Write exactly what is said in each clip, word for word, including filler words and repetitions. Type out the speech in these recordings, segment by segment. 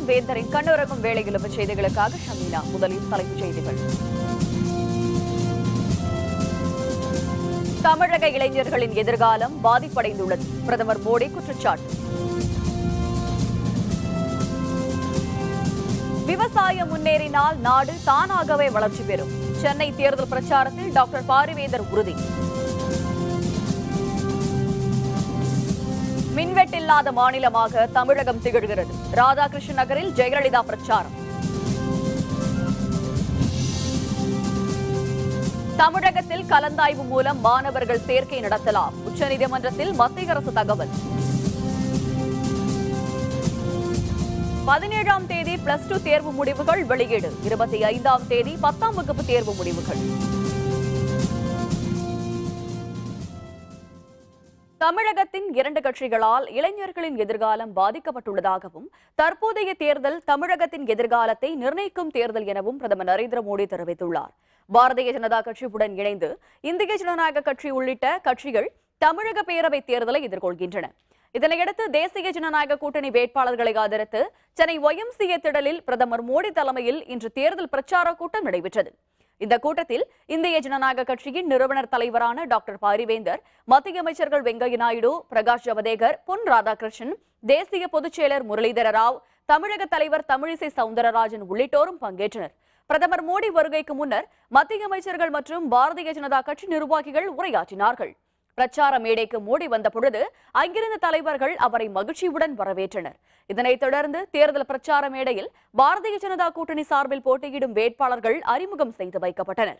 வணக்கம். வேந்தரின் கண்ணுறங்கும் வேளையிலும் செய்திகளுக்காக ஷமீனா. முதலில் தலைப்புச் செய்திகள். தமிழக இளைஞர்களின் எதிர்காலம் பாதிப்படைந்துள்ளது. பிரதமர் மோடி குற்றச்சாட்டு. விவசாயம் முன்னேறினால் நாடு தானாகவே வளர்ச்சி பெறும். சென்னை தேர்தல் பிரச்சாரத்தில் டாக்டர் பாரிவேந்தர் உறுதி. மின்வெட்டில்லாத மாநிலமாக தமிழகம் திகழ்கிறது. ராதாகிருஷ்ணன் நகரில் ஜெயலலிதா பிரச்சாரம். தமிழகத்தில் கலந்தாய்வு மூலம் மாணவர்கள் சேர்க்கை நடத்தலாம். உச்சநீதிமன்றத்தில் மத்திய அரசு தகவல். பதினேழாம் தேதி பிளஸ் டூ தேர்வு முடிவுகள் வெளியீடு. இருபத்தி ஐந்தாம் தேதி பத்தாம் வகுப்பு தேர்வு முடிவுகள். தமிழகத்தின் இரண்டு கட்சிகளால் இளைஞர்களின் எதிர்காலம் பாதிக்கப்பட்டுள்ளதாகவும் தற்போதைய தேர்தல் தமிழகத்தின் எதிர்காலத்தை நிர்ணயிக்கும் தேர்தல் எனவும் பிரதமர் நரேந்திர மோடி தெரிவித்துள்ளார். பாரதிய ஜனதா கட்சியுடன் இணைந்து இந்திய ஜனநாயக கட்சி உள்ளிட்ட கட்சிகள் தமிழக பேரவைத் தேர்தலை எதிர்கொள்கின்றன. இதனையடுத்து தேசிய ஜனநாயக கூட்டணி வேட்பாளர்களை ஆதரித்து Chennai Y M C A திடலில் பிரதமர் மோடி தலைமையில் இன்று தேர்தல் பிரச்சார கூட்டம் நடைபெற்றது. இந்த கூட்டத்தில் இந்திய ஜனநாயக கட்சியின் நிறுவனர் தலைவரான டாக்டர் பாரிவேந்தர், மத்திய அமைச்சர்கள் வெங்கையா நாயுடு, பிரகாஷ் ஜவடேகர், பொன் ராதாகிருஷ்ணன், தேசிய பொதுச் செயலர் முரளிதர ராவ், தமிழக தலைவர் தமிழிசை சவுந்தரராஜன் உள்ளிட்டோரும் பங்கேற்றனர். பிரதமர் மோடி வருகைக்கு முன்னர் மத்திய அமைச்சர்கள் மற்றும் பாரதிய ஜனதா கட்சி நிர்வாகிகள் உரையாற்றினார்கள். பிரச்சார மேடைக்கு மோடி வந்த பொழுது அங்கிருந்த தலைவர்கள் அவரை மகிழ்ச்சியுடன் வரவேற்றனர். இதனைத் தொடர்ந்து தேர்தல் பிரச்சார மேடையில் பாரதிய ஜனதா கூட்டணி சார்பில் போட்டியிடும் வேட்பாளர்கள் அறிமுகம் செய்து வைக்கப்பட்டனர்.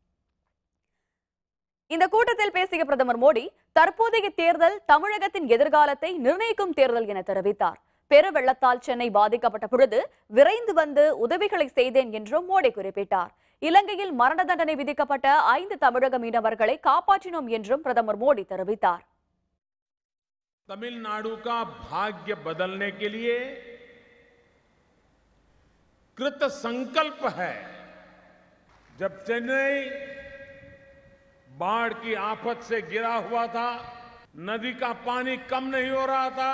இந்த கூட்டத்தில் பேசிய பிரதமர் மோடி, தற்போதைய தேர்தல் தமிழகத்தின் எதிர்காலத்தை நிர்ணயிக்கும் தேர்தல் என தெரிவித்தார். பெருவெள்ளத்தால் சென்னை பாதிக்கப்பட்ட பொழுது விரைந்து வந்து உதவிகளை செய்தேன் என்றும் மோடி குறிப்பிட்டார். இலங்கையில் மரண தண்டனை விதிக்கப்பட்ட ஐந்து தமிழக மீனவர்களை காப்பாற்றினோம் என்றும் பிரதமர் மோடி தெரிவித்தார். तमिलनाडु का भाग्य बदलने के लिए कृत संकल्प है. जब चेन्नई बाढ़ की आफत से गिरा हुआ था, नदी का पानी कम नहीं हो रहा था,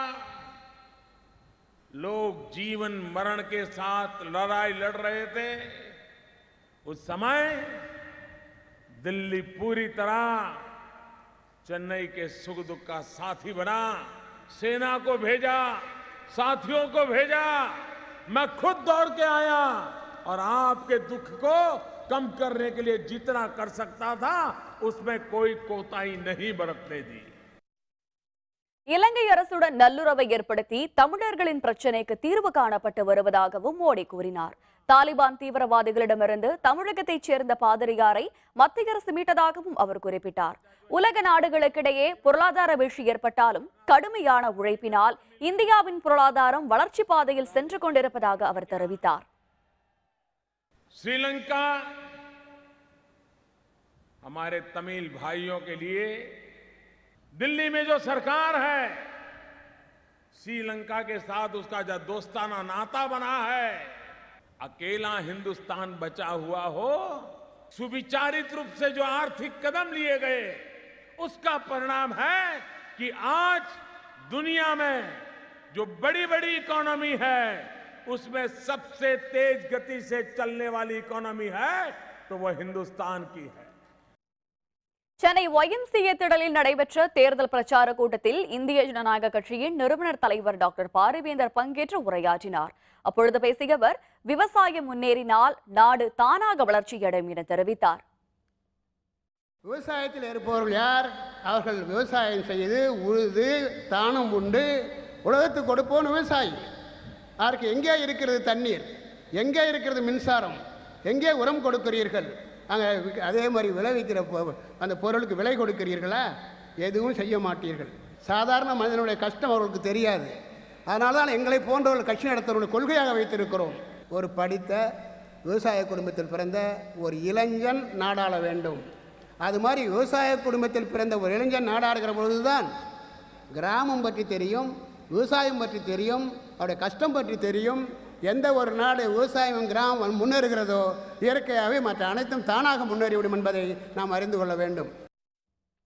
लोग जीवन मरण के साथ लड़ाई लड़ रहे थे, उस समय दिल्ली पूरी तरह चेन्नई के सुख दुख का साथी बना. सेना को भेजा, साथियों को भेजा, मैं खुद दौड़ के आया और आपके दुख को कम करने के लिए जितना कर सकता था उसमें कोई कोताही नहीं बरतने दी. இலங்கை அரசுடன் நல்லுறவை ஏற்படுத்தி தமிழர்களின் பிரச்சினைக்கு தீர்வு காணப்பட்டு வருவதாகவும் மோடி கூறினார். தாலிபான் தீவிரவாதிகளிடமிருந்து தமிழகத்தைச் சேர்ந்த பாதிரியாரை மத்திய அரசு மீட்டதாகவும் அவர் குறிப்பிட்டார். உலக நாடுகளுக்கிடையே பொருளாதார வீழ்ச்சி ஏற்பட்டாலும் கடுமையான உழைப்பினால் இந்தியாவின் பொருளாதாரம் வளர்ச்சி பாதையில் சென்று கொண்டிருப்பதாக அவர் தெரிவித்தார். श्रीलंका हमारे तमिल भाइयों के लिए दिल्ली में जो सरकार है, श्रीलंका के साथ उसका जो दोस्ताना नाता बना है, अकेला हिंदुस्तान बचा हुआ हो, सुविचारित रूप से जो आर्थिक कदम लिए गए, उसका परिणाम है कि आज दुनिया में जो बड़ी बड़ी इकोनॉमी है उसमें सबसे तेज गति से चलने वाली इकोनॉमी है तो वह हिंदुस्तान की है. Chennai Y M C A திடலில் நடைபெற்ற தேர்தல் பிரச்சார கூட்டத்தில் இந்திய ஜனநாயக கட்சியின் நிறுவனர் தலைவர் டாக்டர் பாரிவேந்தர் பங்கேற்று உரையாற்றினார். அப்பொழுது பேசிய அவர், விவசாயம் முன்னேறினால் நாடு தானாக வளர்ச்சியடையும் என தெரிவித்தார். விவசாயத்தில் இருப்பவர்கள் யார்? அவர்கள் விவசாயம் செய்து உழுது தானம் உண்டு உலகத்துக்கு கொடுப்போம் விவசாயி. அவருக்கு எங்கே இருக்கிறது தண்ணீர், எங்கே இருக்கிறது மின்சாரம், எங்கே உரம் கொடுக்கிறீர்கள், அங்கே அதே மாதிரி விளைவிக்கிற அந்த பொருளுக்கு விலை கொடுக்கிறீர்களா? எதுவும் செய்ய மாட்டீர்கள். சாதாரண மனிதனுடைய கஷ்டம் அவர்களுக்கு தெரியாது. அதனால தான் எங்களை போன்றவர்கள் கட்சி நடத்துவர்கள் கொள்கையாக வைத்திருக்கிறோம். ஒரு படித்த விவசாய குடும்பத்தில் பிறந்த ஒரு இளைஞன் நாடாள வேண்டும். அது மாதிரி விவசாய குடும்பத்தில் பிறந்த ஒரு இளைஞன் நாடாடுகிற பொழுதுதான் கிராமம் பற்றி தெரியும், விவசாயம் பற்றி தெரியும், அவருடைய கஷ்டம் பற்றி தெரியும். எந்த ஒரு நாடு விவசாயம் கிராமம் முன்னேறுகிறதோ இயற்கையாகவே மற்ற அனைத்தும் தானாக முன்னேறிவிடும் என்பதை நாம் அறிந்து கொள்ள வேண்டும்.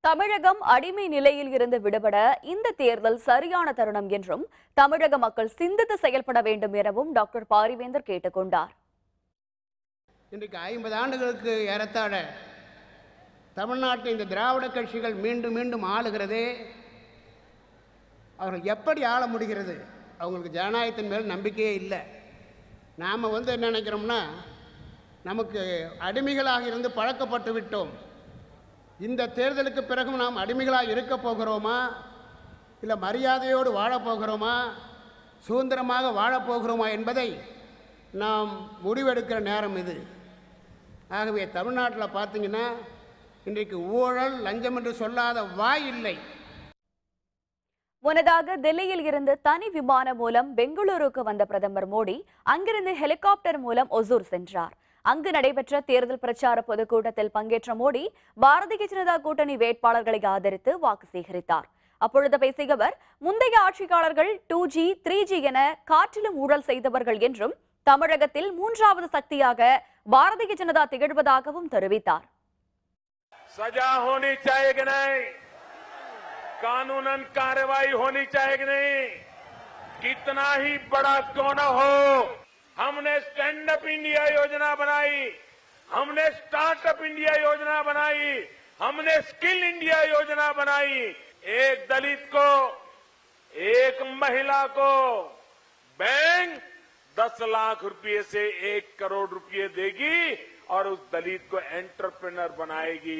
தமிழகம் அடிமை நிலையில் இருந்து விடுபட இந்த தேர்தல் சரியான தருணம் என்றும் தமிழக மக்கள் சிந்தித்து செயல்பட வேண்டும் எனவும் டாக்டர் பாரிவேந்தர் கேட்டுக்கொண்டார். இன்றைக்கு ஐம்பது ஆண்டுகளுக்கு ஏறத்தாழ தமிழ்நாட்டில் இந்த திராவிட கட்சிகள் மீண்டும் மீண்டும் ஆளுகிறதே, அவர்கள் எப்படி ஆள முடிகிறது? அவங்களுக்கு ஜனநாயகத்தின் மேல் நம்பிக்கையே இல்லை. நாம் வந்து என்ன நினைக்கிறோம்னா, நமக்கு அடிமைகளாக இருந்து பழக்கப்பட்டு விட்டோம். இந்த தேர்தலுக்கு பிறகும் நாம் அடிமைகளாக இருக்க போகிறோமா, இல்லை மரியாதையோடு வாழப்போகிறோமா, சுதந்திரமாக வாழப்போகிறோமா என்பதை நாம் முடிவெடுக்கிற நேரம் இது. ஆகவே தமிழ்நாட்டில் பார்த்தீங்கன்னா இன்றைக்கு ஊழல் லஞ்சம் என்று சொல்லாத வாய் இல்லை. முன்னதாக டெல்லியில் இருந்து தனி விமானம் மூலம் பெங்களூருக்கு வந்த பிரதமர் மோடி அங்கிருந்து ஹெலிகாப்டர் மூலம் ஒசூர் சென்றார். அங்கு நடைபெற்ற தேர்தல் பிரச்சார பொதுக்கூட்டத்தில் பங்கேற்ற மோடி பாரதிய ஜனதா கூட்டணி வேட்பாளர்களை ஆதரித்து வாக்கு சேகரித்தார். அப்பொழுது பேசிய அவர், முந்தைய ஆட்சியாளர்கள் டூ ஜி த்ரீ ஜி என காற்றிலும் ஊழல் செய்தவர்கள் என்றும் தமிழகத்தில் மூன்றாவது சக்தியாக பாரதிய ஜனதா திகழ்வதாகவும் தெரிவித்தார். सजा होनी चाहिए कि नहीं, कानूनन कार्रवाई होनी चाहिए कि नहीं, कितना ही बड़ा क्यों न हो, हमने स्टैंड अप इंडिया योजना बनाई, हमने स्टार्टअप इंडिया योजना बनाई, हमने स्किल इंडिया योजना बनाई। एक दलित को, एक महिला को बैंक दस लाख रुपए से एक करोड़ रुपए देगी और उस दलित को एंटरप्रेन्योर बनाएगी.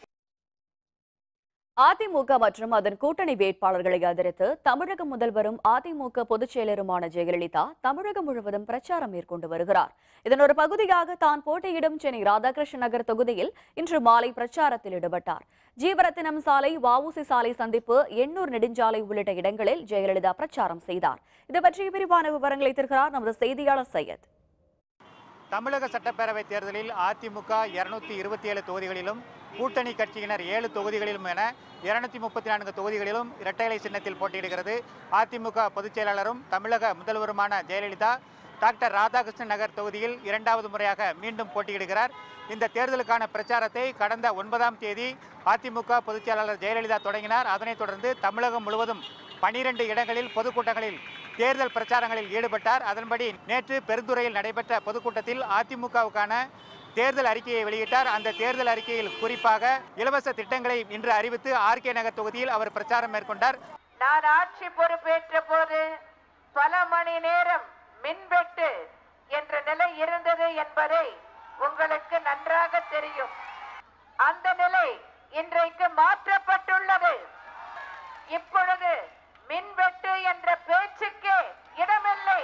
அதிமுக மற்றும் அதன் கூட்டணி வேட்பாளர்களை ஆதரித்து தமிழக முதல்வரும் அதிமுக பொதுச் செயலருமான ஜெயலலிதா தமிழகம் முழுவதும் பிரச்சாரம் மேற்கொண்டு வருகிறார். இதன் ஒரு பகுதியாக தான் போட்டியிடும் சென்னை ராதாகிருஷ்ண நகர் தொகுதியில் இன்று மாலை பிரச்சாரத்தில் ஈடுபட்டார். ஜீவரத்தினம் சாலை, வஉசி சாலை சந்திப்பு, எண்ணூர் நெடுஞ்சாலை உள்ளிட்ட இடங்களில் ஜெயலலிதா பிரச்சாரம் செய்தார். இது பற்றிய விரிவான விவரங்களை தருகிறார் நமது செய்தியாளர் சையத். தமிழக சட்டப்பேரவை தேர்தலில் அதிமுக இருநூத்தி இருபத்தி ஏழு தொகுதிகளிலும், கூட்டணி கட்சியினர் ஏழு தொகுதிகளிலும் என இருநூத்தி முப்பத்தி நான்கு தொகுதிகளிலும் இரட்டை இலை சின்னத்தில் போட்டியிடுகிறது. அதிமுக பொதுச் செயலாளரும் தமிழக முதல்வருமான ஜெயலலிதா டாக்டர் ராதாகிருஷ்ணன் நகர் தொகுதியில் இரண்டாவது முறையாக மீண்டும் போட்டியிடுகிறார். இந்த தேர்தலுக்கான பிரச்சாரத்தை கடந்த ஒன்பதாம் தேதி அதிமுக பொதுச் செயலாளர் ஜெயலலிதா தொடங்கினார். அதனைத் தொடர்ந்து தமிழகம் முழுவதும் பனிரெண்டு இடங்களில் பொதுக்கூட்டங்களில் தேர்தல் பிரச்சாரங்களில் ஈடுபட்டார். அதன்படி நேற்று பெருந்துறையில் நடைபெற்ற பொதுக்கூட்டத்தில் அதிமுகவுக்கான தேர்தல் அறிக்கையை வெளியிட்டார். அந்த தேர்தல் அறிக்கையில் குறிப்பாக இலவச திட்டங்களை இன்று அறிவித்து ஆர்கே நகர் தொகுதியில் அவர் பிரச்சாரம் மேற்கொண்டார். நான் ஆட்சி பொறுப்பேற்ற போது பல மணி நேரம் மின்வெட்டு என்ற நிலை இருந்தது என்பதை உங்களுக்கு நன்றாக தெரியும். அந்த நிலை இன்றைக்கு மாற்றப்பட்டுள்ளது. இப்பொழுது மின்வெட்டு என்ற பேச்சுக்கே இடமில்லை.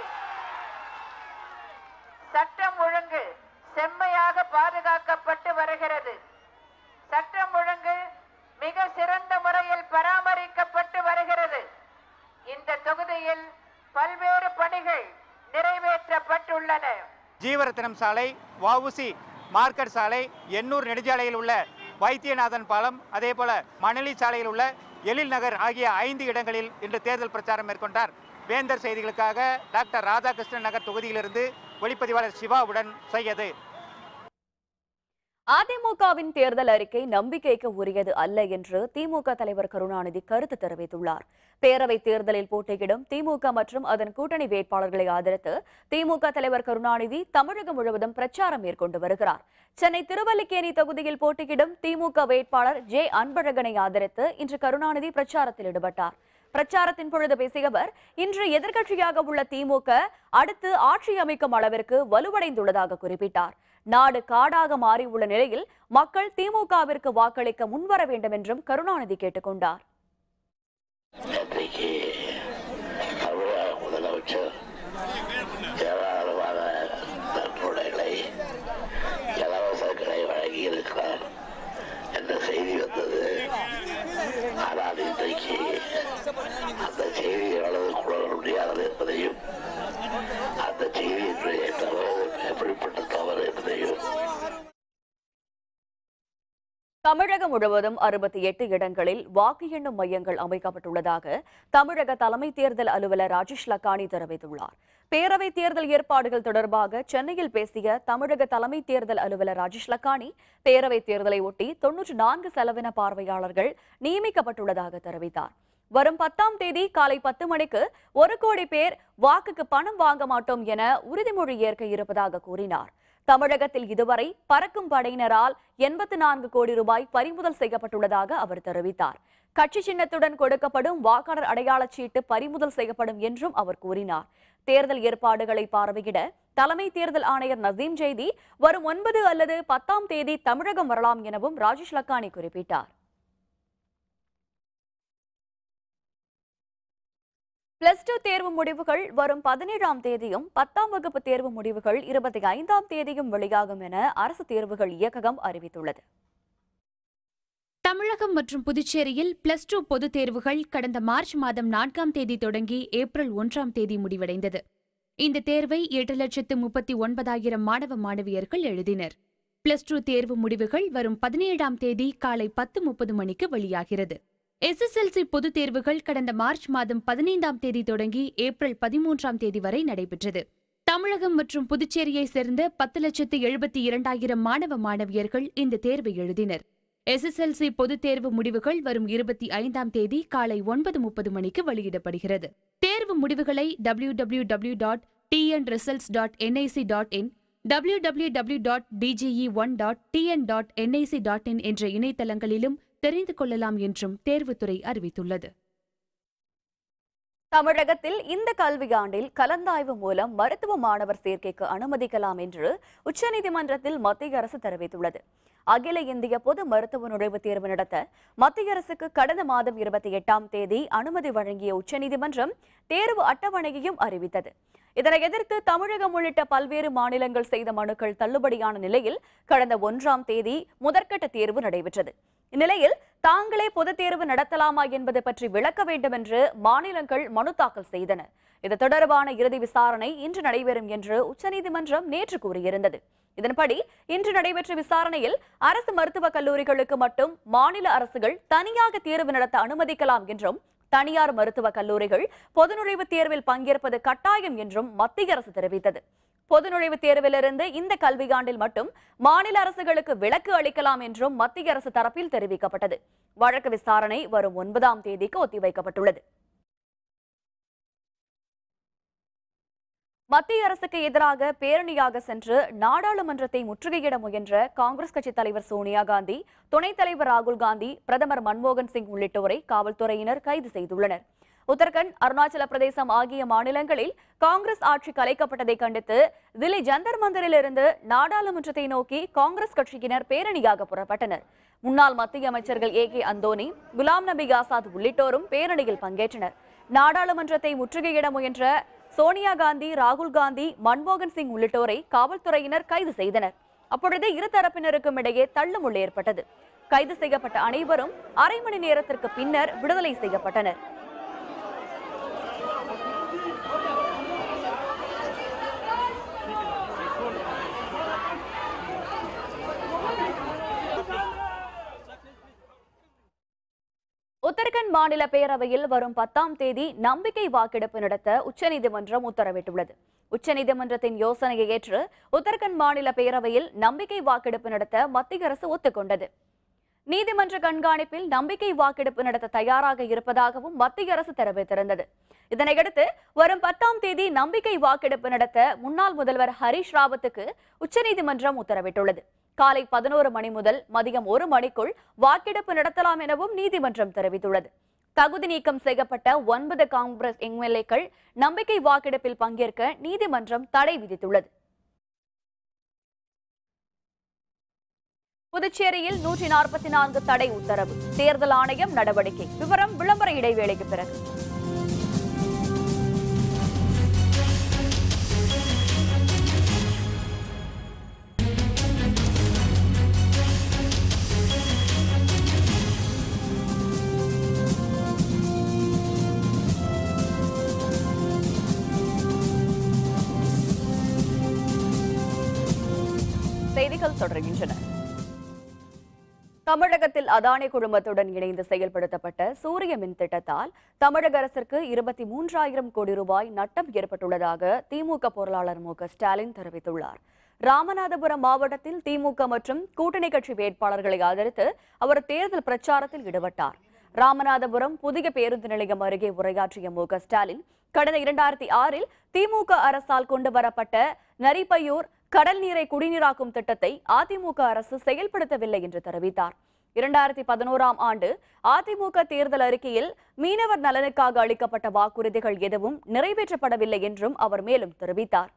சட்டம் ஒழுங்கு செம்மையாக பாதுகாக்கப்பட்டு வருகிறது. சட்டம் ஒழுங்கு மிக சிறந்த முறையில் பராமரிக்கப்பட்டு வருகிறது. இந்த தொகுதியில் பல்வேறு பணிகள் நிறைவேற்றப்பட்டுள்ளன. ஜீவரத்தினம் சாலை, வஉசி மார்க்கெட் சாலை, எண்ணூர் நெடுஞ்சாலையில் உள்ள வைத்தியநாதன் பாலம், அதே போல மணலி சாலையில் உள்ள எழில் நகர் ஆகிய ஐந்து இடங்களில் இன்று தேர்தல் பிரச்சாரம் மேற்கொண்டார். வேந்தர் செய்திகளுக்காக டாக்டர் ராதாகிருஷ்ணன் நகர் தொகுதியிலிருந்து ஒளிப்பதிவாளர் சிவாவுடன் செய்யது. அதிமுகவின் தேர்தல் அறிக்கை நம்பிக்கைக்கு உரியது அல்ல என்று திமுக தலைவர் கருணாநிதி கருத்து தெரிவித்துள்ளார். பேரவைத் தேர்தலில் போட்டியிடும் திமுக மற்றும் அதன் கூட்டணி வேட்பாளர்களை ஆதரித்து திமுக தலைவர் கருணாநிதி தமிழகம் முழுவதும் பிரச்சாரம் மேற்கொண்டு வருகிறார். சென்னை திருவல்லிக்கேணி தொகுதியில் போட்டியிடும் திமுக வேட்பாளர் ஜே அன்பழகனை ஆதரித்து இன்று கருணாநிதி பிரச்சாரத்தில் ஈடுபட்டார். பிரச்சாரத்தின் பொழுது பேசிய அவர், இன்று எதிர்க்கட்சியாக உள்ள திமுக அடுத்து ஆட்சி அமைக்கும் அளவிற்கு வலுவடைந்துள்ளதாக குறிப்பிட்டார். நாடு காடாக மாறியுள்ள நிலையில் மக்கள் திமுகவிற்கு வாக்களிக்க முன்வர வேண்டும் என்றும் கருணாநிதி கேட்டுக்கொண்டார். அந்த செய்தி அளவு கூட முடியாது என்பதையும், அந்த செய்தி எப்படிப்பட்ட தவறு என்பதையும் தமிழகம் முழுவதும் அறுபத்தி எட்டு இடங்களில் வாக்கு எண்ணும் மையங்கள் அமைக்கப்பட்டுள்ளதாக தமிழக தலைமை தேர்தல் அலுவலர் ராஜேஷ் லக்கானி தெரிவித்துள்ளார். பேரவைத் தேர்தல் ஏற்பாடுகள் தொடர்பாக சென்னையில் பேசிய தமிழக தலைமை தேர்தல் அலுவலர் ராஜேஷ் லக்கானி, பேரவைத் தேர்தலை ஒட்டி தொன்னூற்று நான்கு செலவின பார்வையாளர்கள் நியமிக்கப்பட்டுள்ளதாக தெரிவித்தார். வரும் பத்தாம் தேதி காலை பத்து மணிக்கு ஒரு கோடி பேர் வாக்குக்கு பணம் வாங்க மாட்டோம் என உறுதிமொழி ஏற்க இருப்பதாக கூறினார். தமிழகத்தில் இதுவரை பறக்கும் படையினரால் எண்பத்தி நான்கு கோடி ரூபாய் பறிமுதல் செய்யப்பட்டுள்ளதாக அவர் தெரிவித்தார். கட்சி சின்னத்துடன் கொடுக்கப்படும் வாக்காளர் அடையாளச் சீட்டு பறிமுதல் செய்யப்படும் என்றும் அவர் கூறினார். தேர்தல் ஏற்பாடுகளை பார்வையிட தலைமை தேர்தல் ஆணையர் நசீம் ஜெய்தி வரும் ஒன்பது அல்லது பத்தாம் தேதி தமிழகம் வரலாம் எனவும் ராஜேஷ் லக்கானி குறிப்பிட்டார். பிளஸ் டூ தேர்வு முடிவுகள் வரும் பதினேழாம் தேதியும் பத்தாம் வகுப்பு தேர்வு முடிவுகள் இருபத்தி ஐந்தாம் தேதியும் வெளியாகும் என அரசு தேர்வுகள் இயக்ககம் அறிவித்துள்ளது. தமிழகம் மற்றும் புதுச்சேரியில் பிளஸ் டூ பொதுத் தேர்வுகள் கடந்த மார்ச் மாதம் நான்காம் தேதி தொடங்கி ஏப்ரல் ஒன்றாம் தேதி முடிவடைந்தது. இந்த தேர்வை எட்டு லட்சத்து முப்பத்தி ஒன்பதாயிரம் மாணவ மாணவியர்கள் எழுதினர். பிளஸ் டூ தேர்வு முடிவுகள் வரும் பதினேழாம் தேதி காலை பத்து முப்பது மணிக்கு வெளியாகிறது. எஸ் எஸ் எல் சி பொதுத் தேர்வுகள் கடந்த மார்ச் மாதம் பதினைந்தாம் தேதி தொடங்கி ஏப்ரல் பதிமூன்றாம் தேதி வரை நடைபெற்றது. தமிழகம் மற்றும் புதுச்சேரியை சேர்ந்த பத்து லட்சத்து எழுபத்தி இரண்டாயிரம் மாணவ மாணவியர்கள் இந்த தேர்வை எழுதினர். எஸ் எஸ் எல் சி பொதுத் தேர்வு முடிவுகள் வரும் இருபத்தி ஐந்தாம் தேதி காலை ஒன்பது முப்பது மணிக்கு வெளியிடப்படுகிறது. தேர்வு முடிவுகளை W W W dot T N results dot N I C dot in, W W W dot D G E one dot T N dot N I C dot in என்ற இணையதளங்களிலும் தெரிந்து கொள்ளலாம் என்றும் தேர்வுத்துறை அறிவித்துள்ளது. தமிழகத்தில் இந்த கல்வியாண்டில் கலந்தாய்வு மூலம் மருத்துவ மாணவர் சேர்க்கைக்கு அனுமதிக்கலாம் என்று உச்சநீதிமன்றத்தில் மத்திய அரசு தெரிவித்துள்ளது. அகில இந்திய பொது மருத்துவ நுழைவுத் தேர்வு நடத்த மத்திய அரசுக்கு கடந்த மாதம் இருபத்தி எட்டாம் தேதி அனுமதி வழங்கிய உச்சநீதிமன்றம் தேர்வு அட்டவணையையும் அறிவித்தது. இதனை எதிர்த்து தமிழகம் உள்ளிட்ட பல்வேறு மாநிலங்கள் செய்த மனுக்கள் தள்ளுபடியான நிலையில் கடந்த ஒன்றாம் தேதி முதற்கட்ட தேர்வு நடைபெற்றது. இந்நிலையில் தாங்களே பொதுத் தேர்வு நடத்தலாமா என்பது பற்றி விளக்க வேண்டும் என்று மாநிலங்கள் மனு தாக்கல் செய்தன. இது தொடர்பான இறுதி விசாரணை இன்று நடைபெறும் என்று உச்சநீதிமன்றம் நேற்று கூறியிருந்தது. இதன்படி இன்று நடைபெற்ற விசாரணையில் அரசு மருத்துவக் கல்லூரிகளுக்கு மட்டும் மாநில அரசுகள் தனியாக தேர்வு நடத்த அனுமதிக்கலாம் என்றும், தனியார் மருத்துவக் கல்லூரிகள் பொது நுழைவுத் தேர்வில் பங்கேற்பது கட்டாயம் என்றும் மத்திய அரசு தெரிவித்தது. பொது நுழைவுத் தேர்விலிருந்து இந்த கல்வியாண்டில் மட்டும் மாநில அரசுகளுக்கு விலக்கு அளிக்கலாம் என்றும் மத்திய அரசு தரப்பில் தெரிவிக்கப்பட்டது. வழக்கு விசாரணை வரும் ஒன்பதாம் தேதிக்கு ஒத்திவைக்கப்பட்டுள்ளது. மத்திய அரசுக்கு எதிராக பேரணியாக சென்று நாடாளுமன்றத்தை முற்றுகையிட முயன்ற காங்கிரஸ் கட்சித் தலைவர் சோனியா காந்தி, துணைத் தலைவர் ராகுல் காந்தி, பிரதமர் மன்மோகன் சிங் உள்ளிட்டோரை காவல்துறையினர் கைது செய்துள்ளனர். உத்தரகண்ட், அருணாச்சல பிரதேசம் ஆகிய மாநிலங்களில் காங்கிரஸ் ஆட்சி கலைக்கப்பட்டதை கண்டித்து தில்லி ஜந்தர் மந்தரில் இருந்து நாடாளுமன்றத்தை நோக்கி காங்கிரஸ் கட்சியினர் பேரணியாக புறப்பட்டனர். முன்னாள் மத்திய அமைச்சர்கள் A K Anthony, Ghulam Nabi Azad உள்ளிட்டோரும் பேரணியில் பங்கேற்றனர். நாடாளுமன்றத்தை முற்றுகையிட முயன்ற சோனியா காந்தி, ராகுல் காந்தி, மன்மோகன் சிங் உள்ளிட்டோரை காவல்துறையினர் கைது செய்தனர். அப்பொழுது இருதரப்பினருக்கும் இடையே தள்ளுமுள்ளு ஏற்பட்டது. கைது செய்யப்பட்ட அனைவரும் அரை மணி நேரத்திற்கு பின்னர் விடுதலை செய்யப்பட்டனர். உத்தரகண்ட் மாநில பேரவையில் வரும் பத்தாம் தேதி நம்பிக்கை வாக்கெடுப்பு நடத்த உச்சநீதிமன்றம் உத்தரவிட்டுள்ளது. உச்சநீதிமன்றத்தின் யோசனையை ஏற்று உத்தரகண்ட் மாநில பேரவையில் நம்பிக்கை வாக்கெடுப்பு நடத்த மத்திய அரசு ஒத்துக்கொண்டது. நீதிமன்ற கண்காணிப்பில் நம்பிக்கை வாக்கெடுப்பு நடத்த தயாராக இருப்பதாகவும் மத்திய அரசு தெரிவித்திருந்தது. இதனையடுத்து வரும் பத்தாம் தேதி நம்பிக்கை வாக்கெடுப்பு நடத்த முன்னாள் முதல்வர் ஹரீஷ் ராவத்துக்கு உச்சநீதிமன்றம் உத்தரவிட்டுள்ளது. காலை பதினோரு மணி முதல் மதியம் ஒரு மணிக்குள் வாக்கெடுப்பு நடத்தலாம் எனவும் நீதிமன்றம் தெரிவித்துள்ளது. தகுதி நீக்கம் செய்யப்பட்ட ஒன்பது காங்கிரஸ் எம் எல் ஏக்கள் நம்பிக்கை வாக்கெடுப்பில் பங்கேற்க நீதிமன்றம் தடை விதித்துள்ளது. புதுச்சேரியில் நூற்றி நாற்பத்தி நான்கு தடை உத்தரவு, தேர்தல் ஆணையம் நடவடிக்கை. விவரம் விளம்பர இடைவேளைக்கு பிறகு. செய்திகள் தொடர்கின்றன. தமிழகத்தில் அதானி குழுமத்துடன் இணைந்து செயல்படுத்தப்பட்ட சூரிய மின் திட்டத்தால் தமிழக அரசிற்கு இருபத்தி மூன்றாயிரம் கோடி ரூபாய் நட்டம் ஏற்பட்டுள்ளதாக திமுக பொருளாளர் மு க ஸ்டாலின் தெரிவித்துள்ளார். ராமநாதபுரம் மாவட்டத்தில் திமுக மற்றும் கூட்டணி கட்சி வேட்பாளர்களை ஆதரித்து அவர் தேர்தல் பிரச்சாரத்தில் ஈடுபட்டார். ராமநாதபுரம் புதிய பேருந்து நிலையம் அருகே உரையாற்றிய மு க ஸ்டாலின், கடந்த இரண்டாயிரத்தி ஆறில் திமுக அரசால் கொண்டு வரப்பட்ட நரிப்பையூர் கடல் நீரை குடிநீராக்கும் திட்டத்தை அதிமுக அரசு செயல்படுத்தவில்லை என்று தெரிவித்தார். இரண்டாயிரத்தி பதினோராம் ஆண்டு அதிமுக தேர்தல் அறிக்கையில் மீனவர் நலனுக்காக அளிக்கப்பட்ட வாக்குறுதிகள் எதுவும் நிறைவேற்றப்படவில்லை என்றும் அவர் மேலும் தெரிவித்தார்.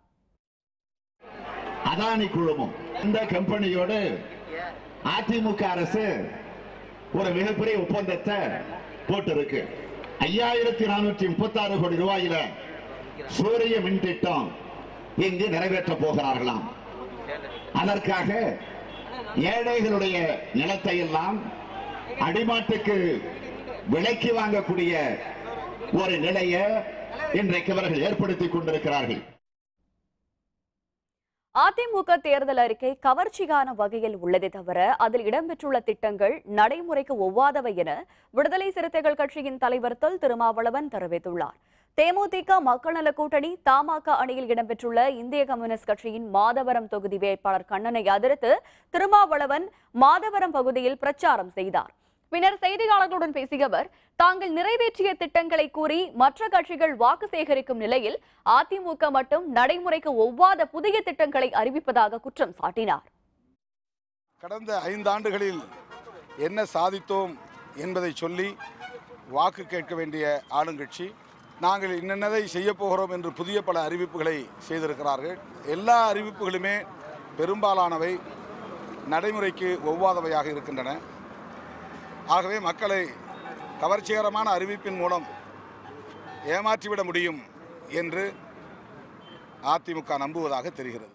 அதானி குழுமம் இந்த கம்பெனியோடு அதிமுக அரசு ஒரு மிகப்பெரிய ஒப்பந்தத்தை போட்டிருக்கு. ஐயாயிரத்தி நானூற்றி முப்பத்தி ஆறு கோடி ரூபாயில சூரிய மின் திட்டம் இங்கு நிறைவேற்ற போகிறார்களாம். அதற்காக ஏழைகளுடைய நிலத்தை எல்லாம் அடிமாட்டுக்கு விலைக்கு வாங்கக்கூடிய ஒரு நிலையை இன்றைக்கு அவர்கள் ஏற்படுத்திக் கொண்டிருக்கிறார்கள். அதிமுக தேர்தல் அறிக்கை கவர்ச்சியான வகையில் உள்ளதை தவிர அதில் இடம்பெற்றுள்ள திட்டங்கள் நடைமுறைக்கு ஒவ்வாதவை என விடுதலை சிறுத்தைகள் கட்சியின் தலைவர் தொல் திருமாவளவன் தெரிவித்துள்ளார். தேமுதிக மக்கள் நல கூட்டணி தமாக அணியில் இடம்பெற்றுள்ள இந்திய கம்யூனிஸ்ட் கட்சியின் மாதவரம் தொகுதி வேட்பாளர் கண்ணனை ஆதரித்து திருமாவளவன் மாதவரம் பகுதியில் பிரச்சாரம் செய்தார். பின்னர் செய்தியாளர்களுடன் பேசிய அவர், தாங்கள் நிறைவேற்றிய திட்டங்களை கூறி மற்ற கட்சிகள் வாக்கு சேகரிக்கும் நிலையில் அதிமுக மட்டும் நடைமுறைக்கு ஒவ்வாத புதிய திட்டங்களை அறிவிப்பதாக குற்றம் சாட்டினார். கடந்த ஐந்தாண்டுகளில் என்ன சாதித்தோம் என்பதை சொல்லி வாக்கு கேட்க வேண்டிய ஆளுங்கட்சி நாங்கள் இன்னென்னதை செய்ய போகிறோம் என்று புதிய பல அறிவிப்புகளை செய்திருக்கிறார்கள். எல்லா அறிவிப்புகளுமே பெரும்பாலானவை நடைமுறைக்கு ஒவ்வாதவையாக இருக்கின்றன. ஆகவே மக்களை கவர்ச்சிகரமான அறிவிப்பின் மூலம் ஏமாற்றிவிட முடியும் என்று அதிமுக நம்புவதாக தெரிகிறது.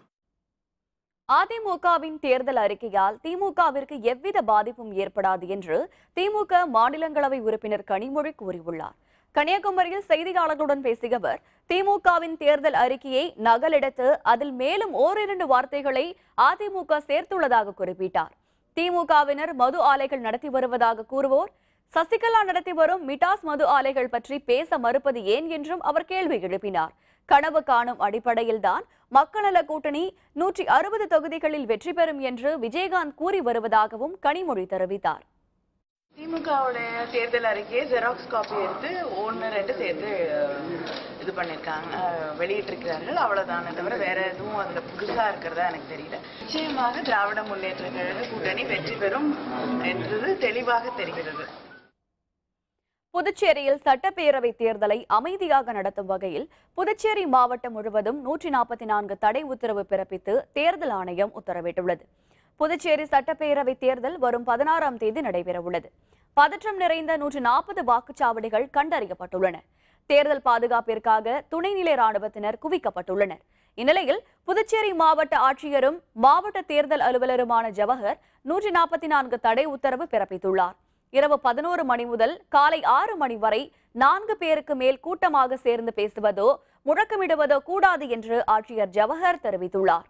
அதிமுகவின் தேர்தல் அறிக்கையால் திமுகவிற்கு எவ்வித பாதிப்பும் ஏற்படாது என்று திமுக மாநிலங்களவை உறுப்பினர் கனிமொழி கூறியுள்ளார். கன்னியாகுமரியில் செய்தியாளர்களுடன் பேசிய அவர், திமுகவின் தேர்தல் அறிக்கையை நகலெடுத்து அதில் மேலும் ஓரிரண்டு வார்த்தைகளை அதிமுக சேர்த்துள்ளதாக குறிப்பிட்டார். திமுகவினர் மது ஆலைகள் நடத்தி வருவதாக கூறுவோர் சசிகலா நடத்தி வரும் மிட்டாஸ் மது ஆலைகள் பற்றி பேச மறுப்பது ஏன் என்றும் அவர் கேள்வி எழுப்பினார். கனவு காணும் அடிப்படையில்தான் மக்கள் நல கூட்டணி நூற்றி அறுபது தொகுதிகளில் வெற்றி பெறும் என்று விஜயகாந்த் கூறி வருவதாகவும் கனிமொழி தெரிவித்தார். திமுகவுடைய தேர்தல் அறிக்கையை ஜெராக்ஸ் காப்பி எடுத்து ஒன்று ரெண்டு சேர்த்து இது பண்ணியிருக்காங்க, வெளியிட்டிருக்கிறார்கள். அவ்வளவுதானே தவிர வேற எதுவும் அதுல புதுசா இருக்கிறதா எனக்கு தெரியல. நிச்சயமாக திராவிட முன்னேற்ற கழக கூட்டணி வெற்றி பெறும் என்றது தெளிவாக தெரிகிறது. புதுச்சேரியில் சட்டப்பேரவை தேர்தலை அமைதியாக நடத்தும் வகையில் புதுச்சேரி மாவட்டம் முழுவதும் நூற்றி நாற்பத்தி நான்கு தடை உத்தரவு பிறப்பித்து தேர்தல் ஆணையம் உத்தரவிட்டுள்ளது. புதுச்சேரி சட்டப்பேரவை தேர்தல் வரும் பதினாறாம் தேதி நடைபெறவுள்ளது. பதற்றம் நிறைந்த நூற்றி நாற்பது வாக்குச்சாவடிகள் கண்டறியப்பட்டுள்ளன. தேர்தல் பாதுகாப்பிற்காக துணைநிலை ராணுவத்தினர் குவிக்கப்பட்டுள்ளனர். இந்நிலையில் புதுச்சேரி மாவட்ட ஆட்சியரும் மாவட்ட தேர்தல் அலுவலருமான ஜவஹர் நூற்றி நாற்பத்தி நான்கு தடை உத்தரவு பிறப்பித்துள்ளார். இரவு பதினோரு மணி முதல் காலை ஆறு மணி வரை நான்கு பேருக்கு மேல் கூட்டமாக சேர்ந்து பேசுவதோ முழக்கமிடுவதோ கூடாது என்று ஆட்சியர் ஜவஹர் தெரிவித்துள்ளார்.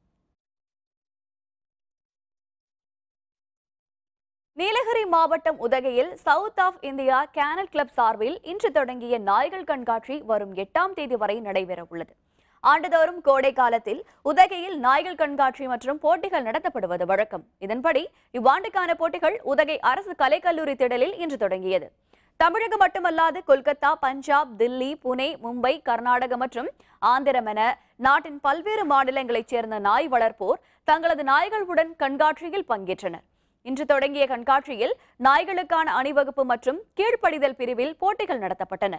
நீலகிரி மாவட்டம் உதகையில் South of India Kennel Club சார்பில் இன்று தொடங்கிய நாய்கள் கண்காட்சி வரும் எட்டாம் தேதி வரை நடைபெறவுள்ளது. ஆண்டுதோறும் கோடை காலத்தில் உதகையில் நாய்கள் கண்காட்சி மற்றும் போட்டிகள் நடத்தப்படுவது வழக்கம். இதன்படி இவ்வாண்டுக்கான போட்டிகள் உதகை அரசு கலைக்கல்லூரி திடலில் இன்று தொடங்கியது. தமிழகம் மட்டுமல்லாது கொல்கத்தா, பஞ்சாப், தில்லி, புனே, மும்பை, கர்நாடகம் மற்றும் ஆந்திரம் என நாட்டின் பல்வேறு மாநிலங்களைச் சேர்ந்த நாய் வளர்ப்போர் தங்களது நாய்களுடன் கண்காட்சியில் பங்கேற்றனர். இன்று தொடங்கிய கண்காட்சியில் நாய்களுக்கான அணிவகுப்பு மற்றும் கீழ்ப்படிதல் பிரிவில் போட்டிகள் நடத்தப்பட்டன.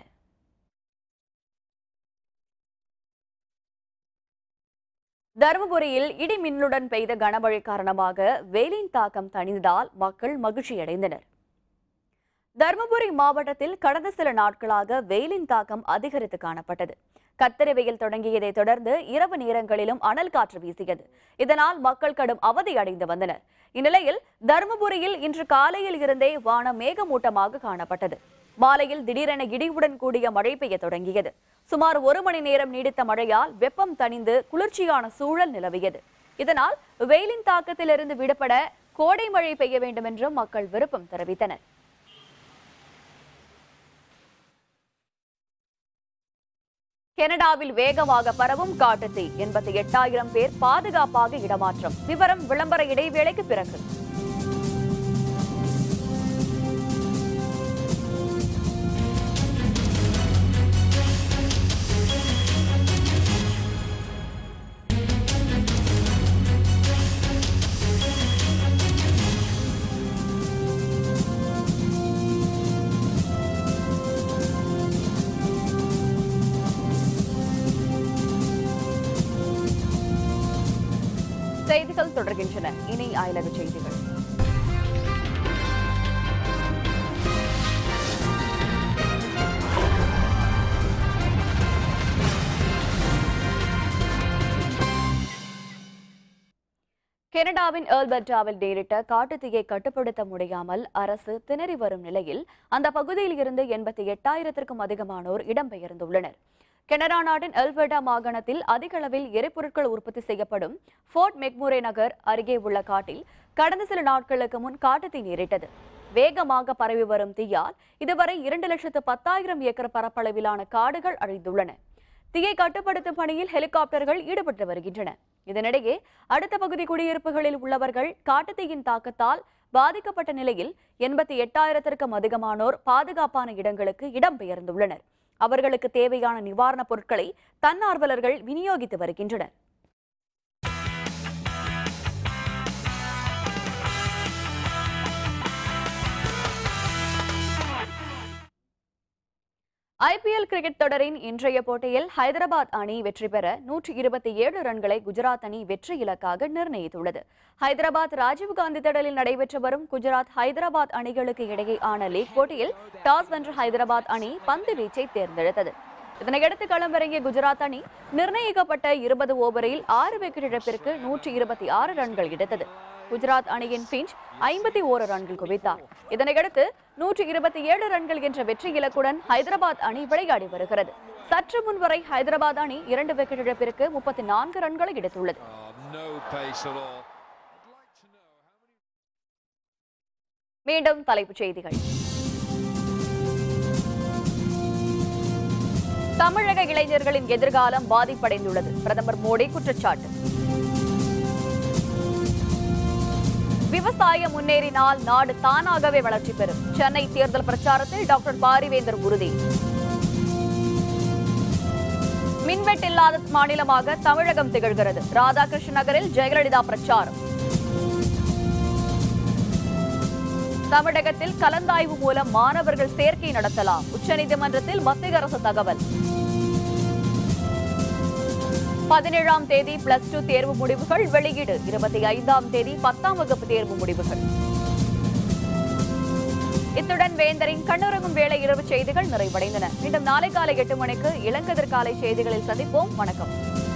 தருமபுரியில் இடி மின்னலுடன் பெய்த கனமழை காரணமாக வெயிலின் தாக்கம் தணிந்ததால் மக்கள் மகிழ்ச்சியடைந்தனர். தருமபுரி மாவட்டத்தில் கடந்த சில நாட்களாக வெயிலின் தாக்கம் அதிகரித்து காணப்பட்டது. கத்தரி வெயில் தொடங்கியதை தொடர்ந்து இரவு நேரங்களிலும் அனல் காற்று வீசியது. இதனால் மக்கள் கடும் அவதி அடைந்து வந்தனர். இந்நிலையில் தருமபுரியில் இன்று காலையில் இருந்தே வானம் மேகமூட்டமாக காணப்பட்டது. மாலையில் திடீரென இடியுடன் கூடிய மழை பெய்ய தொடங்கியது. சுமார் ஒரு மணி நேரம் நீடித்த மழையால் வெப்பம் தணிந்து குளிர்ச்சியான சூழல் நிலவியது. இதனால் வெயிலின் தாக்கத்திலிருந்து விடுபட கோடை மழை பெய்ய வேண்டும் என்றும் மக்கள் விருப்பம் தெரிவித்தனர். கனடாவில் வேகமாக பரவும் காட்டுத்தீ, எண்பத்தி எட்டாயிரம் பேர் பாதுகாப்பாக இடமாற்றம். விவரம் விளம்பர இடைவேளைக்கு பிறகு. செய்திகள் தொடர்கின்றன. இனி அயலக செய்திகள். கனடாவின் ஆல்பர்டாவில் நேரிட்ட காட்டுத்தீயை கட்டுப்படுத்த முடியாமல் அரசு திணறி வரும் நிலையில் அந்த பகுதியில் இருந்து எண்பத்தி எட்டாயிரத்திற்கும் அதிகமானோர் இடம்பெயர்ந்துள்ளனர். கனடா நாட்டின் ஆல்பர்டா மாகாணத்தில் அதிக அளவில் எரிபொருட்கள் உற்பத்தி செய்யப்படும் ஃபோர்ட் மெக்முரே நகர் அருகே உள்ள காட்டில் கடந்த சில நாட்களுக்கு முன் காட்டுத்தீ நேரிட்டது. வேகமாக பரவி வரும் தீயால் இதுவரை இரண்டு லட்சத்து பத்தாயிரம் ஏக்கர் பரப்பளவிலான காடுகள் அழிந்துள்ளன. தீயை கட்டுப்படுத்தும் பணியில் ஹெலிகாப்டர்கள் ஈடுபட்டு வருகின்றன. இதனிடையே அடுத்த பகுதி குடியிருப்புகளில் உள்ளவர்கள் காட்டுத்தீயின் தாக்கத்தால் பாதிக்கப்பட்ட நிலையில் எண்பத்தி எட்டாயிரத்திற்கும் அதிகமானோர் பாதுகாப்பான இடங்களுக்கு இடம்பெயர்ந்துள்ளனர். அவர்களுக்கு தேவையான நிவாரணப் பொருட்களை தன்னார்வலர்கள் விநியோகித்து வருகின்றனர். ஐபிஎல் கிரிக்கெட் தொடரின் இன்றைய போட்டியில் ஹைதராபாத் அணி வெற்றி பெற நூற்றி இருபத்தி ஏழு ரன்களை குஜராத் அணி வெற்றி இலக்காக நிர்ணயித்துள்ளது. ஹைதராபாத் ராஜீவ்காந்தி திடலில் நடைபெற்று வரும் குஜராத் ஹைதராபாத் அணிகளுக்கு இடையேயான லீக் போட்டியில் டாஸ் வென்ற ஹைதராபாத் அணி பந்து வீச்சை தேர்ந்தெடுத்தது. இதனையடுத்து களமிறங்கிய குஜராத் அணி நிர்ணயிக்கப்பட்ட இருபது ஓவரில் ஆறு விக்கெட் இழப்பிற்கு நூற்றி இருபத்தி ஆறு ரன்கள் எடுத்தது. குஜராத் அணியின் பிஞ்ச் ஐம்பத்தி ஓரு ரன்கள் குவித்தார். இதனையடுத்து நூற்றி இருபத்தி ஏழு ரன்கள் என்ற வெற்றி இலக்குடன் ஹைதராபாத் அணி விளையாடி வருகிறது. சற்று முன்வரை ஹைதராபாத் அணி இரண்டு விக்கெட் இழப்பிற்கு முப்பத்தி நான்கு ரன்களை எடுத்துள்ளது. மீண்டும் தலைப்புச் செய்திகள். தமிழக இளைஞர்களின் எதிர்காலம் பாதிப்படைந்துள்ளது. பிரதமர் மோடி குற்றச்சாட்டு. விவசாயம் முன்னேறினால் நாடு தானாகவே வளர்ச்சி பெறும். சென்னை தேர்தல் பிரச்சாரத்தில் டாக்டர் பாரிவேந்தர் உறுதி. மின்வெட்டில்லாத மாநிலமாக தமிழகம் திகழ்கிறது. ராதாகிருஷ்ண நகரில் ஜெயலலிதா பிரச்சாரம். தமிழகத்தில் கலந்தாய்வு மூலம் மாணவர்கள் சேர்க்கை நடத்தலாம். உச்சநீதிமன்றத்தில் மத்திய அரசு தகவல். பதினேழாம் தேதி பிளஸ் டூ தேர்வு முடிவுகள் வெளியீடு. இருபத்தி ஐந்தாம் தேதி பத்தாம் வகுப்பு தேர்வு முடிவுகள். இத்துடன் வேந்தரின் கண்ணுறங்கும் வேளை இரவு செய்திகள் நிறைவடைந்தன. மீண்டும் நாளை காலை எட்டு மணிக்கு இளங்கதிர் காலை செய்திகளில் சந்திப்போம். வணக்கம்.